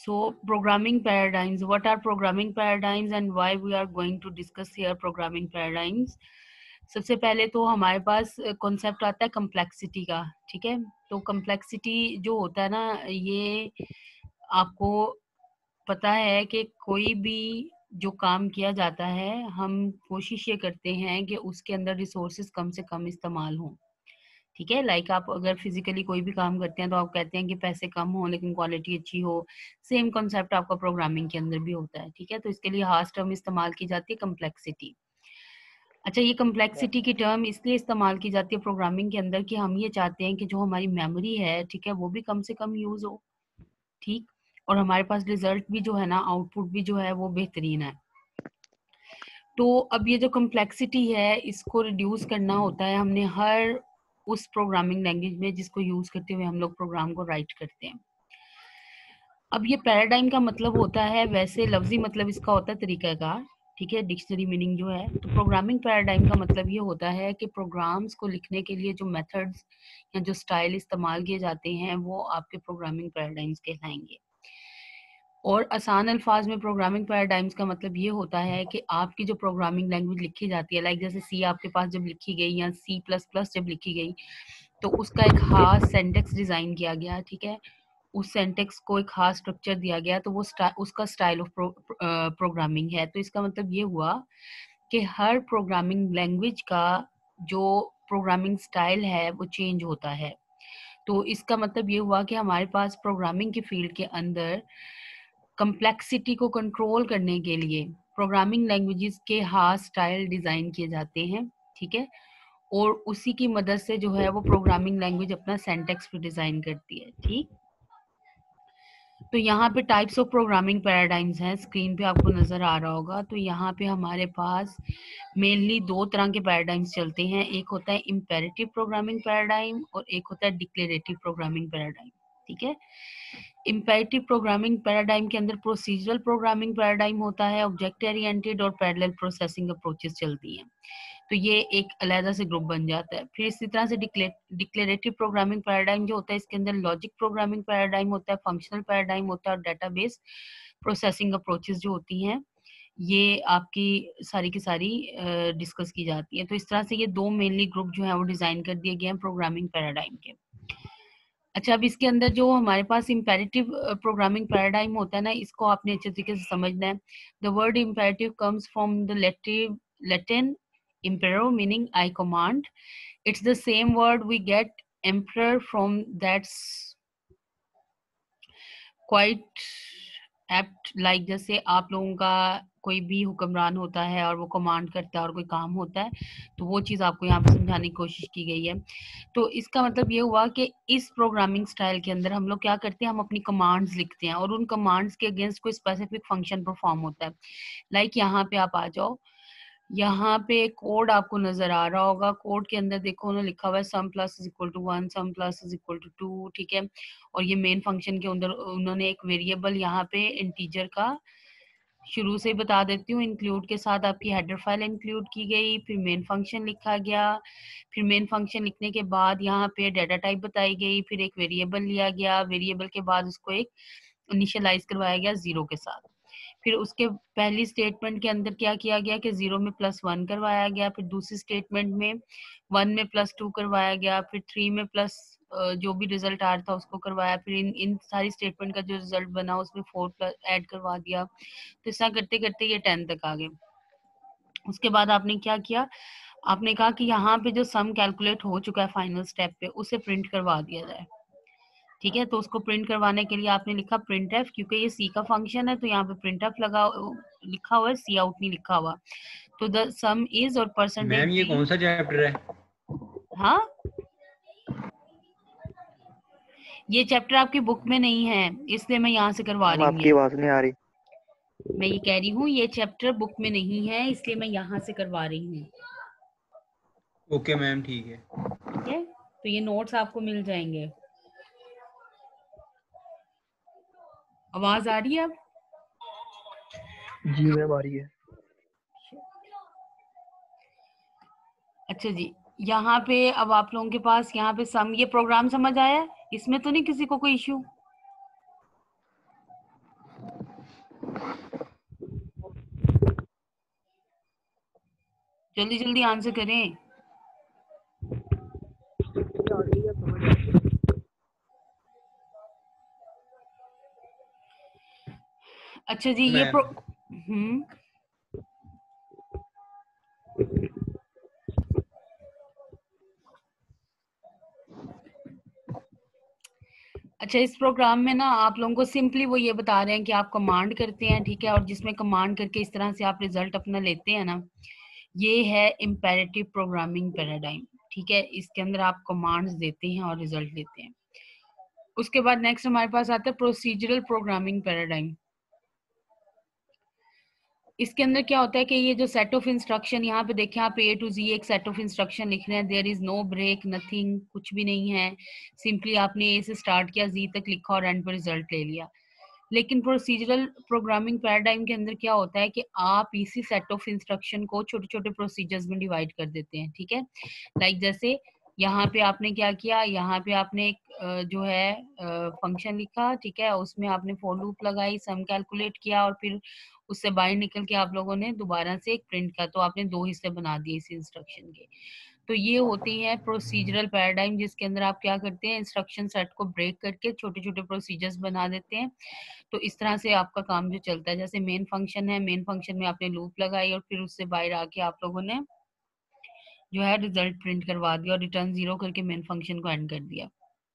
So programming paradigms, what are programming paradigms and why we are going to discuss here programming paradigms. सबसे पहले तो हमारे पास concept आता है कम्प्लेक्सिटी का, ठीक है। तो कम्प्लेक्सिटी जो होता है ना, ये आपको पता है कि कोई भी जो काम किया जाता है, हम कोशिश ये करते हैं कि उसके अंदर रिसोर्सेज कम से कम इस्तेमाल हों, ठीक है। लाइक आप अगर फिजिकली कोई भी काम करते हैं तो आप कहते हैं कि पैसे कम हो लेकिन क्वालिटी अच्छी हो। सेम कॉन्सेप्ट आपका प्रोग्रामिंग के अंदर भी होता है, ठीक है। तो इसके लिए खास टर्म इस्तेमाल की जाती है कम्प्लेक्सिटी। अच्छा, ये कम्प्लेक्सिटी की टर्म इसलिए इस्तेमाल की जाती है प्रोग्रामिंग के अंदर कि हम ये चाहते हैं कि जो हमारी मेमोरी है, ठीक है, वो भी कम से कम यूज हो, ठीक, और हमारे पास रिजल्ट भी जो है ना, आउटपुट भी जो है वो बेहतरीन है। तो अब ये जो कम्प्लेक्सिटी है, इसको रिड्यूस करना होता है हमने हर उस प्रोग्रामिंग लैंग्वेज में जिसको यूज करते हुए हम लोग प्रोग्राम को राइट करते हैं। अब ये पैराडाइम का मतलब होता है, वैसे लफ्जी मतलब इसका होता है तरीकाकार, ठीक है, डिक्शनरी मीनिंग जो है। तो प्रोग्रामिंग पैराडाइम का मतलब ये होता है कि प्रोग्राम्स को लिखने के लिए जो मेथड्स या जो स्टाइल इस्तेमाल किए जाते हैं वो आपके प्रोग्रामिंग पैराडाइम्स कहलाएंगे। और आसान अल्फाज में प्रोग्रामिंग पैराडाइम्स का मतलब ये होता है कि आपकी जो प्रोग्रामिंग लैंग्वेज लिखी जाती है, लाइक जैसे सी आपके पास जब लिखी गई या C++ जब लिखी गई, तो उसका एक खास सेंटेक्स डिजाइन किया गया, ठीक है। उस सेंटेक्स को एक खास स्ट्रक्चर दिया गया, तो वो उसका स्टाइल ऑफ प्रोग्रामिंग है। तो इसका मतलब ये हुआ कि हर प्रोग्रामिंग लैंग्वेज का जो प्रोग्रामिंग स्टाइल है वो चेंज होता है। तो इसका मतलब ये हुआ कि हमारे पास प्रोग्रामिंग की फील्ड के अंदर कम्प्लेक्सिटी को कंट्रोल करने के लिए प्रोग्रामिंग लैंग्वेजेस के खास स्टाइल डिजाइन किए जाते हैं, ठीक है। और उसी की मदद से जो है वो प्रोग्रामिंग लैंग्वेज अपना सिंटैक्स भी डिजाइन करती है, ठीक। तो यहाँ पे टाइप्स ऑफ प्रोग्रामिंग पैराडाइम्स हैं, स्क्रीन पे आपको नजर आ रहा होगा। तो यहाँ पे हमारे पास मेनली दो तरह के पैराडाइम्स चलते हैं, एक होता है इम्पेरेटिव प्रोग्रामिंग पैराडाइम और एक होता है डिक्लेरेटिव प्रोग्रामिंग पैराडाइम, ठीक है। इम्पेरेटिव प्रोग्रामिंग पैराडाइम के अंदर प्रोसीजरल प्रोग्रामिंग पैराडाइम होता है, ऑब्जेक्ट ओरिएंटेड और पैरेलल प्रोसेसिंग अप्रोचेस चलती हैं। तो ये एक अलहदा से ग्रुप बन जाता है। फिर इसी तरह से डिक्लेरेटिव प्रोग्रामिंग पैराडाइम जो होता है, इसके अंदर लॉजिक प्रोग्रामिंग पैराडाइम होता है, फंक्शनल पैराडाइम होता है और डेटाबेस प्रोसेसिंग अप्रोचेस जो होती हैं, ये आपकी सारी की सारी डिस्कस की जाती है। तो इस तरह से ये दो मेनली ग्रुप जो है वो डिजाइन कर दिए गए हैं प्रोग्रामिंग पैराडाइम के। अच्छा, अब इसके अंदर जो हमारे पास इम्पेरेटिव प्रोग्रामिंग पैराडाइम होता है ना, इसको आपने अच्छे तरीके से समझना है। The word imperative comes from the Latin impero meaning I command. It's the same word we get emperor from. That's quite apt. Like जैसे आप लोगों का कोई भी हुक्मरान होता है और वो कमांड करता है और कोई काम होता है, तो वो चीज़ आपको यहाँ पे समझाने की कोशिश की गई है। तो इसका मतलब ये हुआ कि इस प्रोग्रामिंग स्टाइल के अंदर हम लोग क्या करते हैं, हम अपनी कमांड्स लिखते हैं और उन कमांड्स के अगेंस्ट कोई स्पेसिफिक फंक्शन परफॉर्म होता है। लाइक यहाँ पे आप आ जाओ, यहाँ पे कोड आपको नजर आ रहा होगा। कोड के अंदर देखो उन्होंने लिखा हुआ है sum plus is equal to 1, sum plus is equal to 2, ठीक है। और ये मेन फंक्शन के अंदर उन्होंने एक वेरिएबल यहाँ पे इंटीजर का, शुरू से बता देती हूँ, इंक्लूड के साथ आपकी हेडर फाइल इंक्लूड की गई, फिर मेन फंक्शन लिखा गया। फिर मेन फंक्शन लिखने के बाद यहाँ पे डाटा टाइप बताई गई, फिर एक वेरिएबल लिया गया, वेरिएबल के बाद उसको एक इनिशियलाइज करवाया गया 0 के साथ। फिर उसके पहली स्टेटमेंट के अंदर क्या किया गया कि 0 में +1 करवाया गया, फिर दूसरी स्टेटमेंट में 1 में +2 करवाया गया, फिर 3 में प्लस जो भी रिजल्ट आ रहा था उसको करवाया, फिर इन सारी स्टेटमेंट का जो रिजल्ट बना उसमें 4 ऐड करवा दिया। तो ऐसा करते करते ये 10 तक आ गए। उसके बाद आपने क्या किया, आपने कहा कि यहाँ पे जो सम कैलकुलेट हो चुका है फाइनल स्टेप पे, उसे प्रिंट करवा दिया जाए, ठीक है। तो उसको प्रिंट करवाने के लिए आपने लिखा प्रिंट एफ, क्योंकि ये सी का फंक्शन है तो यहाँ पे प्रिंट एफ लिखा हुआ है, सी आउट नहीं लिखा हुआ। तो द सम इज और परसेंटेज। मैम ये कौन सा चैप्टर है? हाँ, ये चैप्टर आपकी बुक में नहीं है, इसलिए मैं यहाँ से करवा रही हूँ। आपकी आवाज नहीं आ रही। मैं ये कह रही हूँ ये चैप्टर बुक में नहीं है, इसलिए मैं यहाँ से करवा रही हूँ। ओके मैम, ठीक है। ठीक है, तो ये नोट्स आपको मिल जाएंगे। आवाज आ रही है अब? जी मैम आ रही है। अच्छा जी, यहाँ पे अब आप लोगों के पास यहाँ पे सम, ये प्रोग्राम समझ आया? इसमें तो नहीं किसी को कोई इश्यू? जल्दी जल्दी आंसर करें। अच्छा जी, ये अच्छा, इस प्रोग्राम में ना आप लोगों को सिंपली वो ये बता रहे हैं कि आप कमांड करते हैं, ठीक है, और जिसमें कमांड करके इस तरह से आप रिजल्ट अपना लेते हैं ना, ये है इम्पेरेटिव प्रोग्रामिंग पैराडाइम, ठीक है। इसके अंदर आप कमांड्स देते हैं और रिजल्ट लेते हैं। उसके बाद नेक्स्ट हमारे पास आता है प्रोसीजरल प्रोग्रामिंग पैराडाइम। इसके अंदर क्या होता है कि ये जो सेट ऑफ इंस्ट्रक्शन, यहाँ पे देखें आप A to Z एक सेट ऑफ इंस्ट्रक्शन लिख रहे हैं, there is no break, nothing, कुछ भी नहीं है, सिंपली आपने A से स्टार्ट किया, Z तक लिखा और एंड पर रिजल्ट ले लिया। लेकिन प्रोसीजरल प्रोग्रामिंग पैराडाइम के अंदर क्या होता है कि आप इसी सेट ऑफ इंस्ट्रक्शन को छोटे छोटे प्रोसीजर्स में डिवाइड कर देते हैं, ठीक है। लाइक जैसे यहाँ पे आपने क्या किया, यहाँ पे आपने एक जो है फंक्शन लिखा, ठीक है, उसमें आपने फॉर लूप लगाई, सम कैलकुलेट किया और फिर उससे बाहर निकल के आप लोगों ने दोबारा से एक प्रिंट किया, तो आपने दो हिस्से बना दिए इस इंस्ट्रक्शन के। तो ये होती है प्रोसीजरल पैराडाइम, जिसके अंदर आप क्या करते हैं, इंस्ट्रक्शन सेट को ब्रेक करके छोटे छोटे प्रोसीजर्स बना देते हैं। तो इस तरह से आपका काम जो चलता है, जैसे मेन फंक्शन है, मेन फंक्शन में आपने लूप लगाई और फिर उससे बाहर आके आप लोगों ने जो है रिजल्ट प्रिंट करवा दिया और रिटर्न 0 करके मेन फंक्शन को एंड कर दिया।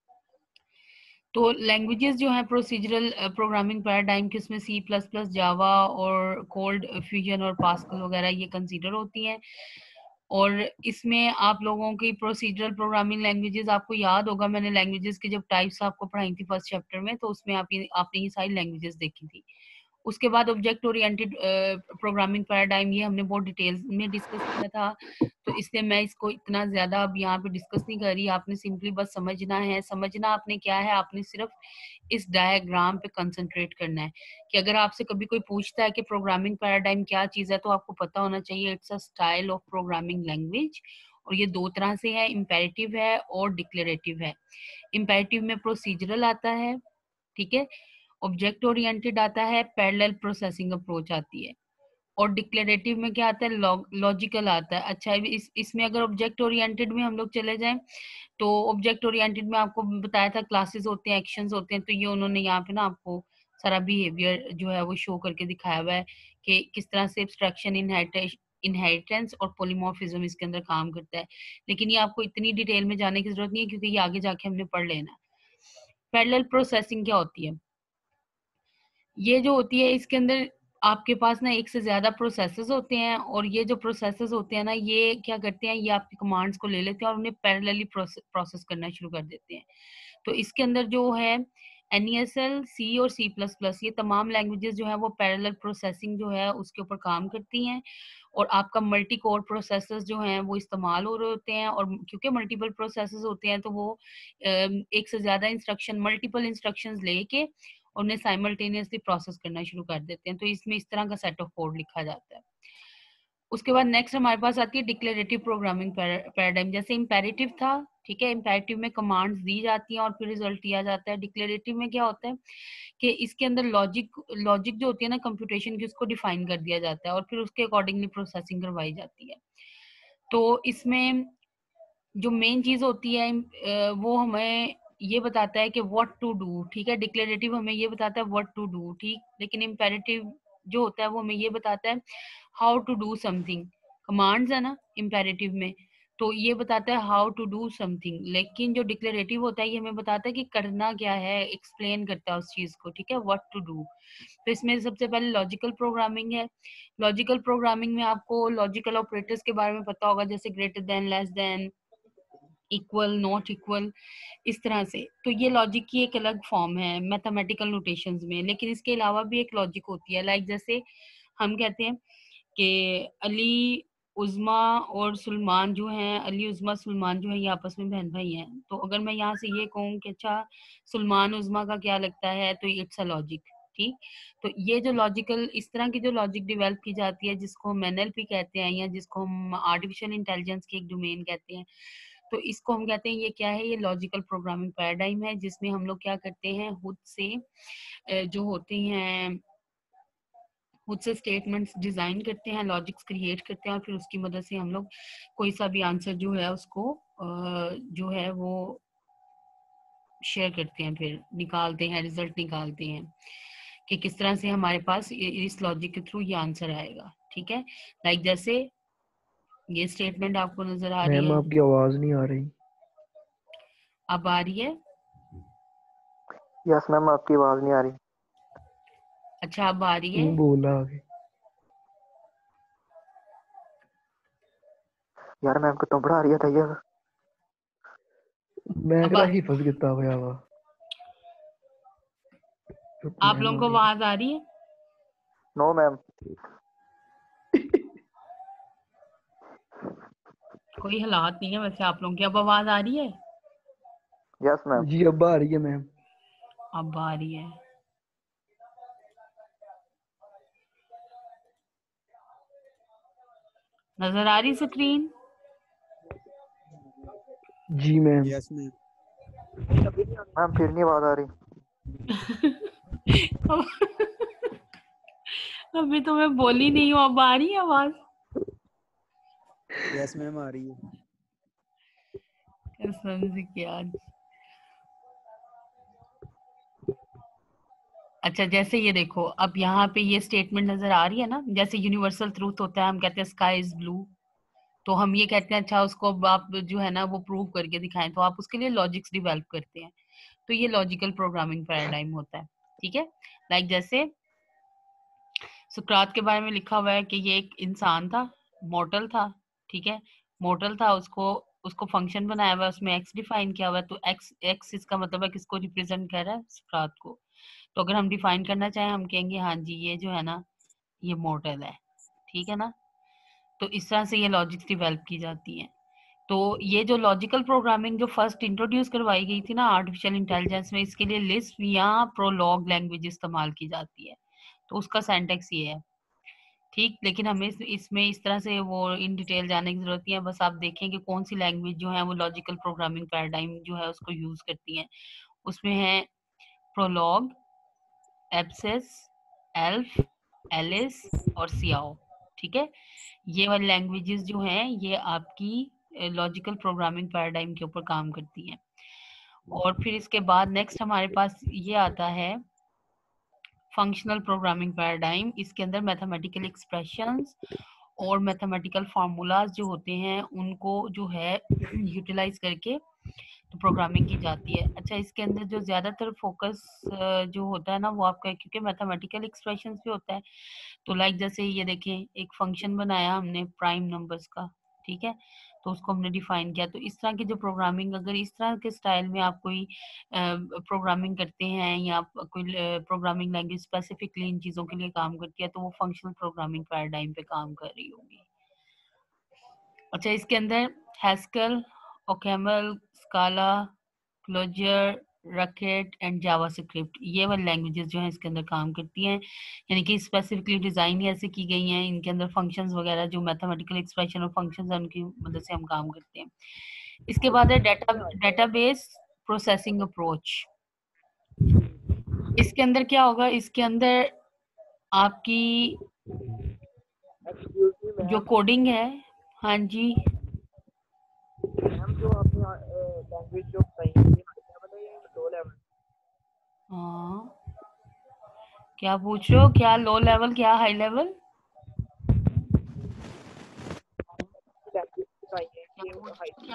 तो लैंग्वेजेस जो है प्रोसीजरल प्रोग्रामिंग पैराडाइम के, उसमें C++, जावा और कोल्ड फ्यूजन और पास्कल वगैरह ये कंसीडर होती हैं। और इसमें आप लोगों की प्रोसीजरल प्रोग्रामिंग लैंग्वेजेस, आपको याद होगा मैंने लैंग्वेजेस की जब टाइप्स आपको पढ़ाई थी फर्स्ट चैप्टर में, तो उसमें आपने ये सारी लैंग्वेजेस देखी थी। उसके बाद ऑब्जेक्ट ओरिएंटेड प्रोग्रामिंग पैराडाइम, ये हमने बहुत डिटेल्स में डिस्कस किया था, तो इसलिए मैं इसको इतना ज्यादा अब यहाँ पे डिस्कस नहीं कर रही। आपने सिंपली बस समझना है। समझना आपने क्या है, आपने सिर्फ इस डायग्राम पे कंसंट्रेट करना है कि अगर आपसे कभी कोई पूछता है कि प्रोग्रामिंग पैराडाइम क्या चीज है, तो आपको पता होना चाहिए it's a style of programming language. और ये दो तरह से है, इम्पेरेटिव है और डिक्लेरेटिव है। इम्पेरेटिव में प्रोसीजरल आता है, ठीक है, ऑब्जेक्ट ओरिएंटेड आता है, पैरेलल प्रोसेसिंग अप्रोच आती है, और डिक्लेरेटिव में क्या आता है, लॉजिकल आता है। अच्छा, इसमें अगर ऑब्जेक्ट ओरिएंटेड में हम लोग चले जाएं, तो ऑब्जेक्ट ओरिएंटेड में आपको बताया था क्लासेस होते हैं, एक्शंस होते हैं, तो ये उन्होंने यहाँ पे ना आपको सारा बिहेवियर जो है वो शो करके दिखाया हुआ है कि किस तरह से एब्स्ट्रैक्शन, इनहेरिटेंस और पॉलीमॉर्फिज्म इसके अंदर काम करता है। लेकिन ये आपको इतनी डिटेल में जाने की जरूरत नहीं है, क्योंकि ये आगे जाके हमने पढ़ लेना। पैरेलल प्रोसेसिंग क्या होती है, ये जो होती है इसके अंदर आपके पास ना एक से ज्यादा प्रोसेसेस होते हैं, और ये जो प्रोसेसेस होते हैं ना, ये क्या करते हैं, ये आपकी कमांड्स को ले लेते हैं और उन्हें पैरेलली प्रोसेस करना शुरू कर देते हैं। तो इसके अंदर जो है NESL, C और C++, ये तमाम लैंग्वेजेस जो है वो पैरेलल प्रोसेसिंग जो है उसके ऊपर काम करती हैं। और आपका मल्टी कोर प्रोसेसर्स जो हैं वो इस्तेमाल हो रहे होते हैं, और क्योंकि मल्टीपल प्रोसेसर्स होते हैं तो वो एक से ज्यादा इंस्ट्रक्शन, मल्टीपल इंस्ट्रक्शंस लेके उन्हें साइमल्टेनियसली प्रोसेस करना शुरू कर देते हैं। तो इसमें इस तरह का सेट ऑफ कोड लिखा जाता है। उसके बाद नेक्स्ट हमारे पास आती है डिक्लेरेटिव प्रोग्रामिंग पैराडाइम। जैसे इम्पेरेटिव था, ठीक है, इम्पेरेटिव में कमांड्स दी जाती हैं और फिर रिजल्ट दिया जाता है। डिक्लेरेटिव में क्या होता है कि इसके अंदर लॉजिक जो होती है ना कंप्यूटेशन की, उसको डिफाइन कर दिया जाता है और फिर उसके अकॉर्डिंगली प्रोसेसिंग करवाई जाती है। तो इसमें जो मेन चीज होती है वो हमें ये बताता है कि व्हाट टू डू, ठीक है। डिक्लेरेटिव हमें ये बताता है व्हाट टू डू, ठीक, लेकिन इम्पेरेटिव जो होता है वो हमें ये बताता है how to do something. Commands है ना इम्पेरेटिव में, तो ये बताता है हाउ टू डू समथिंग, लेकिन जो डिक्लेरेटिव होता है ये हमें बताता है कि करना क्या है, एक्सप्लेन करता है उस चीज को, ठीक है, व्हाट टू डू। तो इसमें सबसे पहले लॉजिकल प्रोग्रामिंग है। लॉजिकल प्रोग्रामिंग में आपको लॉजिकल ऑपरेटर्स के बारे में पता होगा, जैसे greater than, less than, equal, not equal, इस तरह से। तो ये लॉजिक की एक अलग फॉर्म है मैथमेटिकल नोटेशंस में। लेकिन इसके अलावा भी एक लॉजिक होती है, लाइक जैसे हम कहते हैं कि अली, उज़मा और सुलेमान जो हैं, अली, उज़मा, सुलेमान जो है ये आपस में बहन भाई हैं। तो अगर मैं यहाँ से ये कहूँ कि अच्छा सुलेमान उज़मा का क्या लगता है, तो इट्स अ लॉजिक, ठीक। तो ये जो लॉजिकल, इस तरह की जो लॉजिक डेवलप की जाती है, जिसको हम NLP कहते हैं या जिसको हम आर्टिफिशियल इंटेलिजेंस के एक डोमेन कहते हैं, तो इसको हम कहते हैं ये क्या है, ये लॉजिकल प्रोग्रामिंग पैराडाइम है, जिसमें हम लोग क्या करते हैं खुद से जो होते हैं खुद से स्टेटमेंट्स डिजाइन करते हैं, लॉजिक्स क्रिएट करते हैं और फिर उसकी मदद से हम लोग कोई सा भी आंसर जो है उसको जो है वो शेयर करते हैं, फिर निकालते हैं, रिजल्ट निकालते हैं कि किस तरह से हमारे पास इस लॉजिक के थ्रू ये आंसर आएगा। ठीक है, लाइक जैसे ये स्टेटमेंट आपको नजर आ रही मैम है, आपकी आवाज नहीं आ रही। अब आ रही है? यस मैम आपकी आवाज नहीं आ रही। अच्छा, अब आ रही है? तू बोला आगे। यार मैम को तो पढ़ा रही था यार। मैं अब कदा हिफज किता होया वा। आप लोगों को आवाज आ रही है? No ma'am. कोई हालात नहीं है वैसे आप लोगों की। अब आवाज आ रही है? Yes ma'am. जी अब आ रही है मैम। अब आ रही है। नजर आ रही स्क्रीन? जी मैम। Yes ma'am. मैम फिर नहीं आवाज आ रही। अभी तो मैं बोली नहीं हूँ, अब आ रही है आवाज? यस मैम आ रही है। कसम से क्या। अच्छा, जैसे ये देखो, अब यहाँ पे ये स्टेटमेंट नजर आ रही है ना, जैसे यूनिवर्सल ट्रूथ होता है, हम कहते हैं स्काई इज ब्लू, तो हम ये कहते हैं अच्छा उसको अब आप जो है ना वो प्रूव करके दिखाएं, तो आप उसके लिए लॉजिक्स डेवलप करते हैं। तो ये लॉजिकल प्रोग्रामिंग पैराडाइम होता है। ठीक है, लाइक जैसे सुकरात के बारे में लिखा हुआ है कि ये एक इंसान था, मॉर्टल था। ठीक है, मॉर्टल था, उसको उसको फंक्शन बनाया हुआ है, उसमें एक्स डिफाइन किया हुआ है, तो एक्स एक्स इसका मतलब है किसको रिप्रेजेंट कर रहा है? सुकरात को। तो अगर हम डिफाइन करना चाहें, हम कहेंगे हाँ जी ये जो है ना ये मॉर्टल है। ठीक है ना, तो इस तरह से ये लॉजिक्स डेवलप की जाती हैं। तो ये जो लॉजिकल प्रोग्रामिंग जो फर्स्ट इंट्रोड्यूस करवाई गई थी ना आर्टिफिशियल इंटेलिजेंस में, इसके लिए लिस्प या प्रोलॉग लैंग्वेज इस्तेमाल की जाती है। तो उसका सिंटैक्स ये है। ठीक, लेकिन हमें इसमें इस तरह से वो इन डिटेल जाने की जरूरत नहीं है, बस आप देखें कि कौन सी लैंग्वेज जो है वो लॉजिकल प्रोग्रामिंग पैराडाइम जो है उसको यूज करती है। उसमें है प्रोलॉग, एब्सेस, एल्फ, एलिस और सियाओ। ठीक है, ये वाली लैंग्वेजेस जो हैं ये आपकी लॉजिकल प्रोग्रामिंग पैराडाइम के ऊपर काम करती हैं। और फिर इसके बाद नेक्स्ट हमारे पास ये आता है फंक्शनल प्रोग्रामिंग पैराडाइम। इसके अंदर मैथमेटिकल एक्सप्रेशंस और मैथमेटिकल फार्मूलाज जो होते हैं उनको जो है यूटिलाइज करके तो प्रोग्रामिंग की जाती है। अच्छा, इसके अंदर जो ज्यादातर फोकस जो होता है ना वो आपका, क्योंकि मैथमेटिकल एक्सप्रेशंस भी होता है, तो लाइक जैसे ये देखें एक फंक्शन बनाया हमने प्राइम नंबर्स का। ठीक है, तो उसको हमने डिफाइन किया। तो इस तरह की जो प्रोग्रामिंग, अगर इस तरह के स्टाइल में आप कोई प्रोग्रामिंग करते हैं या कोई प्रोग्रामिंग लैंग्वेज स्पेसिफिकली इन चीजों के लिए काम करती है, तो वो फंक्शनल प्रोग्रामिंग पैराडाइम पे काम कर रही होगी। अच्छा, इसके अंदर Haskell, OCaml, Scala, Clojure, Racket and JavaScript, ये वाली लैंग्वेजेस जो हैं इसके अंदर काम करती हैं, यानी कि स्पेसिफिकली डिजाइन ही ऐसे की गई हैं। इनके अंदर फंक्शंस वगैरह जो मैथमेटिकल एक्सप्रेशन और फंक्शंस हैं उनकी मदद से हम काम करते हैं। इसके बाद है डेटाबेस प्रोसेसिंग अप्रोच। इसके अंदर क्या होगा, इसके अंदर आपकी जो कोडिंग है, हाँ जी मैम जो आपने लैंग्वेज जो बताई है ये हाई लेवल है या लो लेवल? हाँ, क्या पूछ रहे हो? क्या लो लेवल, क्या हाई लेवल? लैंग्वेज बताई है ये हाई।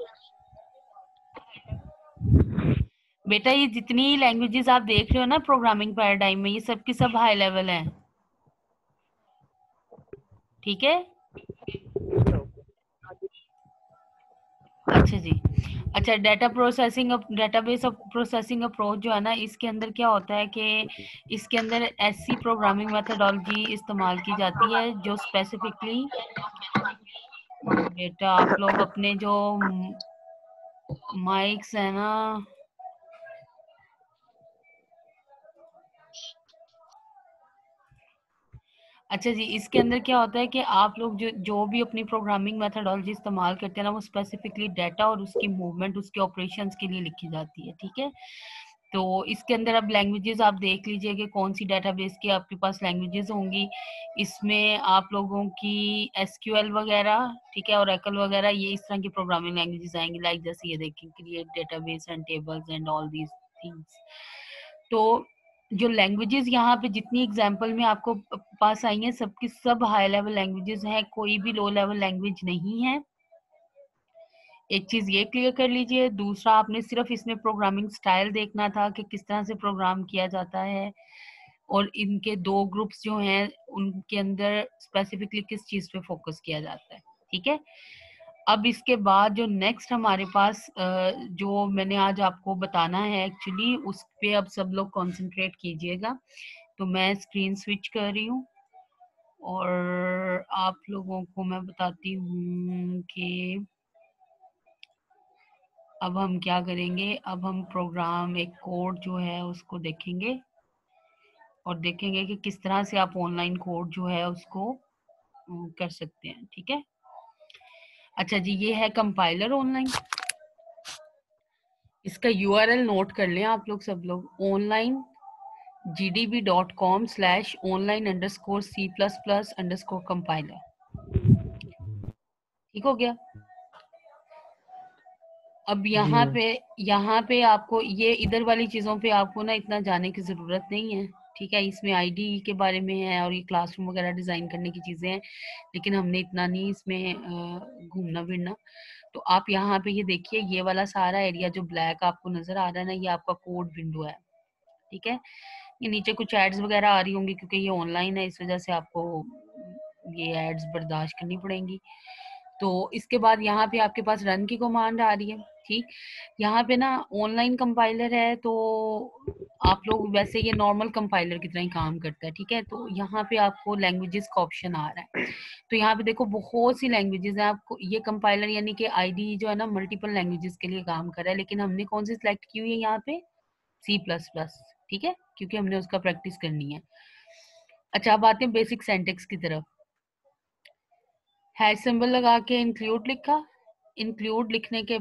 बेटा ये जितनी लैंग्वेजेस आप देख रहे हो ना प्रोग्रामिंग पैराडाइम में, ये सब की सब हाई लेवल हैं। ठीक है, अच्छा जी। अच्छा, डेटाबेस प्रोसेसिंग अप्रोच जो है ना, इसके अंदर क्या होता है कि इसके अंदर ऐसी प्रोग्रामिंग मेथोडोलॉजी इस्तेमाल की जाती है जो स्पेसिफिकली, बेटा आप लोग अपने जो माइक्स है ना, अच्छा जी, इसके अंदर क्या होता है कि आप लोग जो भी अपनी प्रोग्रामिंग मेथोडोलॉजी इस्तेमाल करते हैं ना, वो स्पेसिफिकली डाटा और उसकी मूवमेंट, उसके ऑपरेशंस के लिए लिखी जाती है। ठीक है, तो इसके अंदर अब लैंग्वेजेस आप देख लीजिए कि कौन सी डेटाबेस की आपके पास लैंग्वेजेस होंगी। इसमें आप लोगों की एसक्यूएल वगैरह, ठीक है, ओरेकल वगैरह, ये इस तरह की प्रोग्रामिंग लैंग्वेजेस आएंगी। लाइक जैसे ये देखिए, create database and tables and all these things. तो जो लैंग्वेजेस यहाँ पे जितनी एग्जाम्पल में आपको पास आई हैं, सबकी सब हाई लेवल लैंग्वेजेस हैं, कोई भी लो लेवल लैंग्वेज नहीं है। एक चीज ये क्लियर कर लीजिए। दूसरा, आपने सिर्फ इसमें प्रोग्रामिंग स्टाइल देखना था कि किस तरह से प्रोग्राम किया जाता है, और इनके दो ग्रुप्स जो हैं उनके अंदर स्पेसिफिकली किस चीज पे फोकस किया जाता है, ठीक है। अब इसके बाद जो नेक्स्ट हमारे पास जो मैंने आज आपको बताना है एक्चुअली, उस पे अब सब लोग कंसंट्रेट कीजिएगा। तो मैं स्क्रीन स्विच कर रही हूँ और आप लोगों को मैं बताती हूँ कि अब हम क्या करेंगे। अब हम प्रोग्राम, एक कोड जो है उसको देखेंगे और देखेंगे कि किस तरह से आप ऑनलाइन कोड जो है उसको कर सकते हैं, ठीक है। अच्छा जी, ये है कंपाइलर ऑनलाइन। इसका URL नोट कर लें आप लोग, सब लोग, online gdb.com/online_c++_compiler। ठीक हो गया। अब यहाँ पे आपको ये इधर वाली चीजों पे आपको ना इतना जाने की जरूरत नहीं है, ठीक है। इसमें आईडी के बारे में है और ये क्लासरूम वगैरह डिजाइन करने की चीजें हैं, लेकिन हमने इतना नहीं इसमें घूमना फिरना। तो आप यहाँ पे ये देखिए, ये वाला सारा एरिया जो ब्लैक आपको नजर आ रहा है ना, ये आपका कोड विंडो है, ठीक है। ये नीचे कुछ एड्स वगैरह आ रही होंगी क्योंकि ये ऑनलाइन है, इस वजह से आपको ये एड्स बर्दाश्त करनी पड़ेंगी। तो इसके बाद यहाँ पे आपके पास रन की कमांड आ रही है, ठीक। यहाँ पे ना ऑनलाइन कंपाइलर है, तो आप लोग वैसे ये नॉर्मल कंपाइलर की तरह ही काम करता है, ठीक है। तो यहाँ पे आपको लैंग्वेजेस का ऑप्शन आ रहा है। तो यहाँ पे देखो बहुत सी लैंग्वेजेस हैं। आपको ये कंपाइलर यानी कि आईडी जो है ना, मल्टीपल लैंग्वेजेस के लिए काम कर रहा है, लेकिन हमने कौन सी सिलेक्ट की हुई है यहाँ पे, C++, ठीक है, क्योंकि हमने उसका प्रैक्टिस करनी है। अच्छा, अब आते हैं बेसिक सिंटैक्स की तरफ। हैश सिंबल लगा के इंक्लूड लिखा। इंक्लूड लिखने के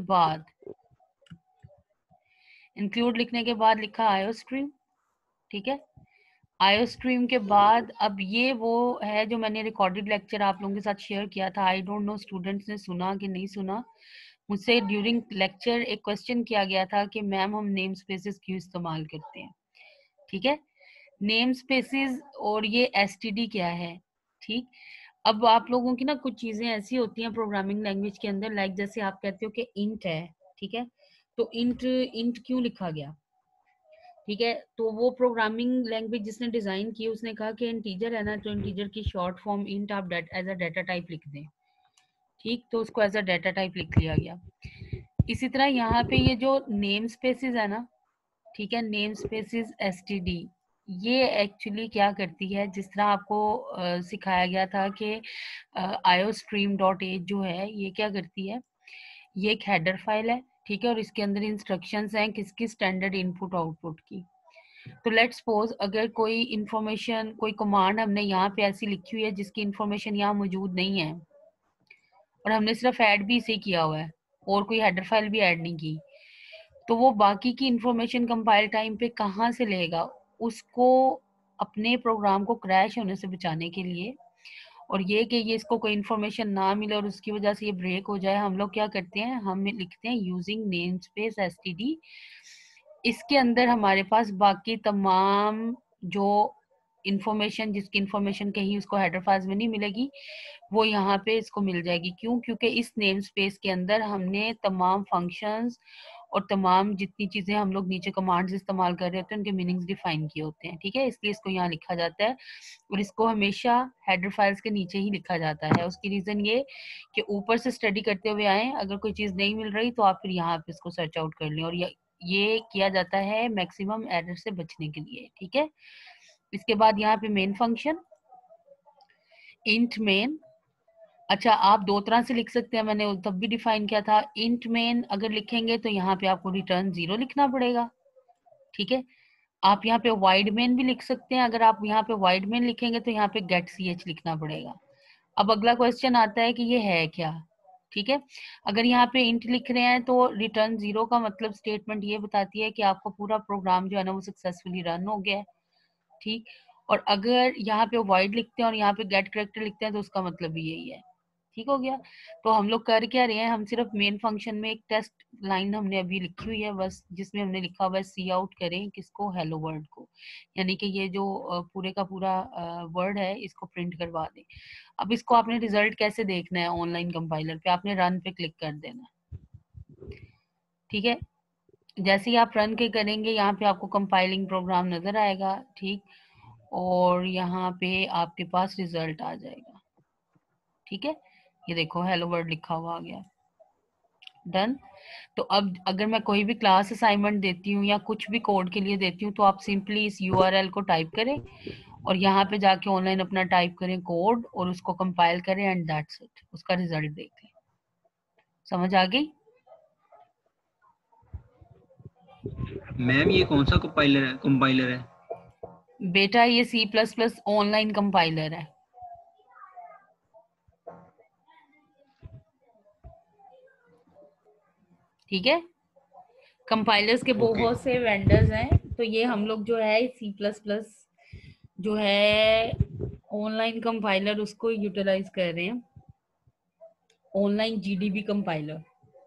बाद लिखा आयोस्ट्रीम, ठीक है। आयोस्ट्रीम के बाद अब ये वो है जो मैंने रिकॉर्डेड लेक्चर आप लोगों के साथ शेयर किया था। आई डोंट नो स्टूडेंट्स ने सुना कि नहीं सुना। मुझसे ड्यूरिंग लेक्चर एक क्वेश्चन किया गया था कि मैम हम नेम स्पेसेस क्यों इस्तेमाल करते हैं, ठीक है। नेम स्पेसेस और ये एसटीडी क्या है, ठीक। अब आप लोगों की ना कुछ चीजें ऐसी होती हैं प्रोग्रामिंग लैंग्वेज के अंदर, लाइक जैसे आप कहते हो कि इंट है, ठीक है। तो इंट क्यों लिखा गया, ठीक है। तो वो प्रोग्रामिंग लैंग्वेज जिसने डिजाइन की उसने कहा कि इंटीजर है ना, तो इंटीजर की शॉर्ट फॉर्म इंट आप एज अ डाटा टाइप लिख दें, ठीक। तो उसको एज अ डाटा टाइप लिख लिया गया। इसी तरह यहाँ पे ये जो नेम स्पेसेस है ना, ठीक है, नेम स्पेसेस एसटीडी, ये एक्चुअली क्या करती है, जिस तरह आपको सिखाया गया था कि iostream.h जो है ये क्या करती है, ये एक हेडर फाइल है, ठीक है, और इसके अंदर इंस्ट्रक्शंस हैं किसकी, स्टैंडर्ड इनपुट आउटपुट की। तो लेट्स सपोज अगर कोई इंफॉर्मेशन, कोई कमांड हमने यहाँ पे ऐसी लिखी हुई है जिसकी इंफॉर्मेशन यहाँ मौजूद नहीं है, और हमने सिर्फ ऐड भी इसे किया हुआ है और कोई हेडर फाइल भी ऐड नहीं की, तो वो बाकी की इंफॉर्मेशन कंपाइल टाइम पे कहाँ से लेगा, उसको अपने प्रोग्राम को क्रैश होने से बचाने के लिए, और ये कि ये इसको कोई इंफॉर्मेशन ना मिले और उसकी वजह से ये ब्रेक हो जाए, हम लोग क्या करते हैं, हम लिखते हैं यूजिंग नेम स्पेस एसटीडी। इसके अंदर हमारे पास बाकी तमाम जो इंफॉर्मेशन, जिसकी इंफॉर्मेशन कहीं उसको हेडर फाइल्स में नहीं मिलेगी, वो यहाँ पे इसको मिल जाएगी। क्यों? क्योंकि इस नेम स्पेस के अंदर हमने तमाम फंक्शंस और तमाम जितनी चीजें हम लोग नीचे कमांड्स इस्तेमाल कर रहे होते हैं उनके मीनिंग्स डिफाइन किए होते हैं, ठीक है। इसलिए इसको यहाँ लिखा जाता है और इसको हमेशा हेडर फाइल्स के नीचे ही लिखा जाता है। उसकी रीजन ये कि ऊपर से स्टडी करते हुए आए, अगर कोई चीज नहीं मिल रही तो आप फिर यहाँ पे इसको सर्च आउट कर लें, और ये किया जाता है मैक्सिमम एरर से बचने के लिए, ठीक है। इसके बाद यहाँ पे मेन फंक्शन इंट मेन। अच्छा, आप दो तरह से लिख सकते हैं, मैंने तब भी डिफाइन किया था। इंट मेन अगर लिखेंगे तो यहाँ पे आपको रिटर्न 0 लिखना पड़ेगा, ठीक है। आप यहाँ पे वाइड मेन भी लिख सकते हैं, अगर आप यहाँ पे वाइड मेन लिखेंगे तो यहाँ पे गेट ch लिखना पड़ेगा। अब अगला क्वेश्चन आता है कि ये है क्या, ठीक है। अगर यहाँ पे इंट लिख रहे हैं तो रिटर्न 0 का मतलब स्टेटमेंट ये बताती है कि आपका पूरा प्रोग्राम जो है ना वो सक्सेसफुली रन हो गया है, ठीक। और अगर यहाँ पे वॉइड लिखते हैं और यहाँ पे गेट करेक्टर लिखते हैं तो उसका मतलब भी यही है, ठीक हो गया। तो हम लोग कर क्या रहे हैं, हम सिर्फ मेन फंक्शन में एक टेस्ट लाइन हमने अभी लिखी हुई है बस, जिसमें हमने लिखा हुआ है सी आउट करें किसको, हेलो वर्ल्ड को, यानी कि ये जो पूरे का पूरा वर्ड है इसको प्रिंट करवा दें। अब इसको आपने रिजल्ट कैसे देखना है, ऑनलाइन कंपाइलर पे आपने रन पे क्लिक कर देना, ठीक है। जैसे ही आप रन के करेंगे यहाँ पे आपको कंपाइलिंग प्रोग्राम नजर आएगा, ठीक। और यहाँ पे आपके पास रिजल्ट आ जाएगा, ठीक है। ये देखो हेलो वर्ल्ड लिखा हुआ आ गया, डन। तो अब अगर मैं कोई भी क्लास असाइनमेंट देती हूँ या कुछ भी कोड के लिए देती हूँ तो आप सिंपली इस URL को टाइप करें और यहाँ पे जाके ऑनलाइन अपना टाइप करें कोड और उसको कंपाइल करें एंड दैट्स इट, उसका रिजल्ट देख लें। समझ आ गई? मैम ये कौन सा कंपाइलर है? बेटा ये C++ ऑनलाइन कंपाइलर है, ठीक है। कंपाइलर्स के ओके बहुत से वेंडर्स हैं, तो ये हम लोग जो है C++ जो है ऑनलाइन कंपाइलर उसको यूटिलाइज कर रहे हैं, ऑनलाइन GDB कंपाइलर,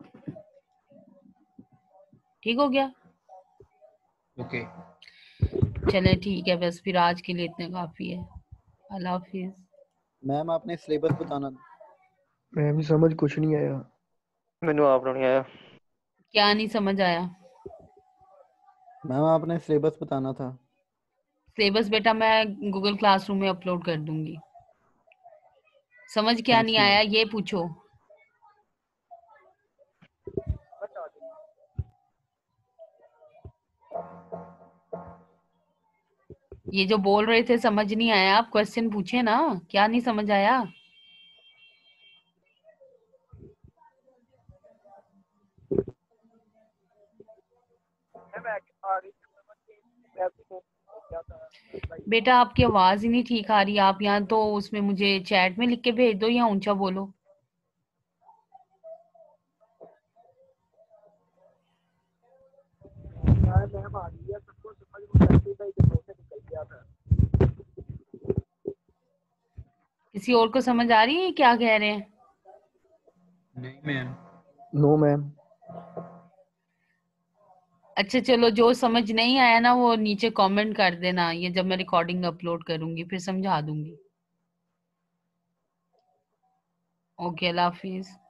ठीक हो गया। ओके चले ठीक है, बस फिर आज के लिए इतना काफी है। अल्लाह हाफिज। मैम आपने सिलेबस बताना। मैम समझ कुछ नहीं आया। मैंने आप नहीं आया। क्या नहीं समझ आया? मैम आपने सिलेबस बताना था। सिलेबस बेटा मैं गूगल क्लासरूम में अपलोड कर दूंगी। समझ क्या थैंक्स नहीं मैम। आया ये पूछो। ये जो बोल रहे थे समझ नहीं आया, आप क्वेश्चन पूछे ना, क्या नहीं समझ आया? बेटा आपकी आवाज ही नहीं ठीक आ रही, आप यहाँ तो उसमें मुझे चैट में लिख के भेज दो या ऊंचा बोलो। किसी और को समझ आ रही है क्या कह रहे हैं? नहीं मैम। No ma'am. अच्छा चलो, जो समझ नहीं आया ना वो नीचे कमेंट कर देना, ये जब मैं रिकॉर्डिंग अपलोड करूंगी फिर समझा दूंगी। ओके, अल्लाह हाफिज।